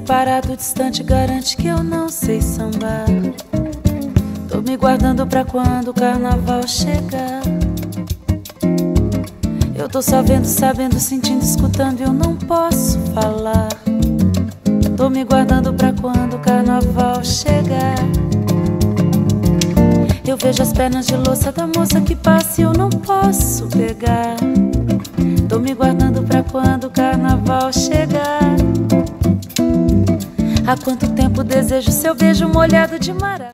parado, distante, garante que eu não sei sambar. Tô me guardando pra quando o carnaval chegar. Eu tô só vendo, sabendo, sentindo, escutando e eu não posso falar. Tô me guardando pra quando o carnaval chegar. Eu vejo as pernas de louça da moça que passa e eu não posso pegar. Tô me guardando pra quando o carnaval chegar. Há quanto tempo desejo seu beijo molhado de maracujá.